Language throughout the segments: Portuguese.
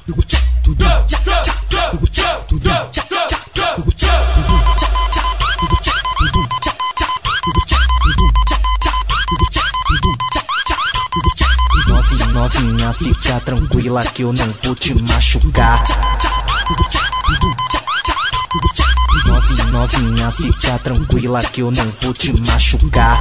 Novinha, fica tranquila que eu não vou te machucar. Novinha, fica tranquila que eu não vou te machucar.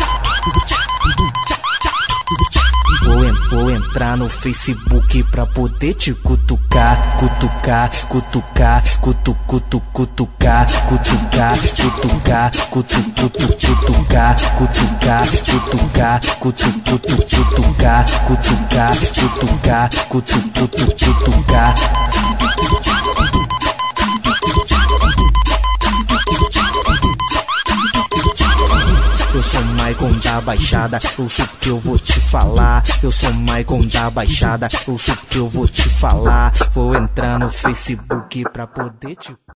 Vou entrar no Facebook pra poder te cutucar. Cutucar, cutucar, cutucar, cutucar, cutucar, cutucar, cutucar, cutucar, cutucar, cutucar, cutucar, cutucar. Eu sou Maicon da Baixada, ouço que eu vou te falar. Eu sou Maicon da Baixada, ouço que eu vou te falar. Vou entrar no Facebook pra poder te